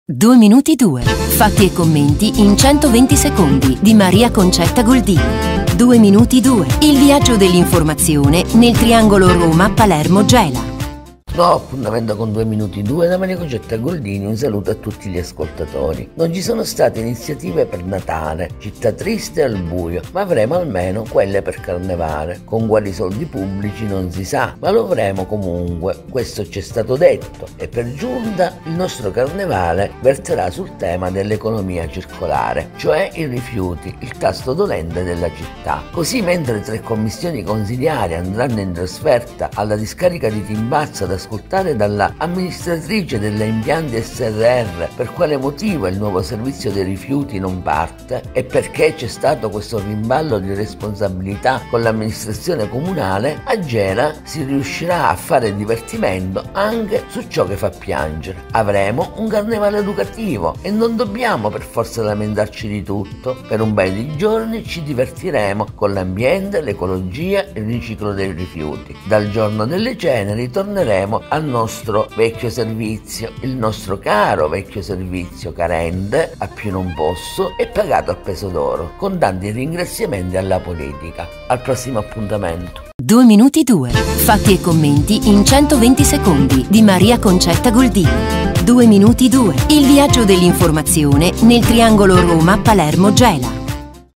2 minuti 2. Fatti e commenti in 120 secondi di Maria Concetta Goldini. 2 minuti 2. Il viaggio dell'informazione nel triangolo Roma-Palermo-Gela. Nuovo appuntamento con 2 minuti 2 da Maria Concetta Goldini. Un saluto a tutti gli ascoltatori. Non ci sono state iniziative per Natale, città triste al buio, ma avremo almeno quelle per Carnevale. Con quali soldi pubblici non si sa, ma lo avremo comunque, questo ci è stato detto. E per giunta il nostro Carnevale verterà sul tema dell'economia circolare, cioè i rifiuti, il tasto dolente della città. Così, mentre 3 commissioni consiliari andranno in trasferta alla discarica di Timbazzo da ascoltare dalla amministratrice delle impianti SRR per quale motivo il nuovo servizio dei rifiuti non parte e perché c'è stato questo rimballo di responsabilità con l'amministrazione comunale, a Gela si riuscirà a fare divertimento anche su ciò che fa piangere. Avremo un carnevale educativo e non dobbiamo per forza lamentarci di tutto. Per un paio di giorni ci divertiremo con l'ambiente, l'ecologia e il riciclo dei rifiuti. Dal giorno delle ceneri torneremo al nostro vecchio servizio, il nostro caro vecchio servizio carente a più non posso e pagato a peso d'oro, con tanti ringraziamenti alla politica. Al prossimo appuntamento. 2 minuti 2. Fatti e commenti in 120 secondi di Maria Concetta Goldini. 2 minuti 2. Il viaggio dell'informazione nel triangolo Roma-Palermo-Gela.